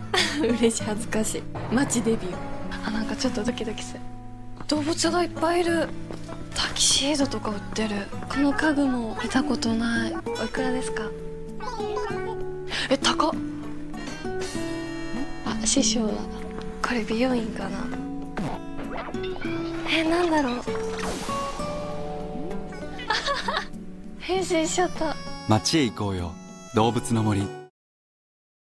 嬉しい、恥ずかしい。街デビュー。あ、なんかちょっとドキドキする。動物がいっぱいいる。タキシードとか売ってる。この家具も見たことない。おいくらですか？え、高っ。あ、師匠だ。これ美容院かな。なんだろう。変身しちゃった。 街へ行こうよ、動物の森。